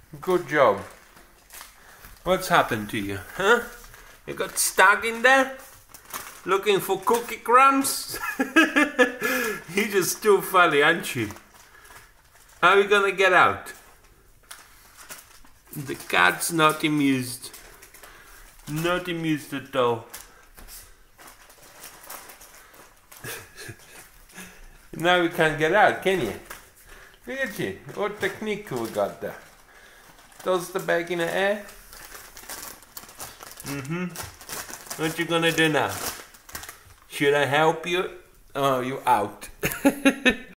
Good job. What's happened to you, huh? You got stuck in there? Looking for cookie crumbs? You're just too funny, aren't you? How are you gonna get out? The cat's not amused. Not amused at all. Now you can't get out, can you? Look at you. What technique we got there? Toss the bag in the air. What you gonna do now? Should I help you? Oh, you're out.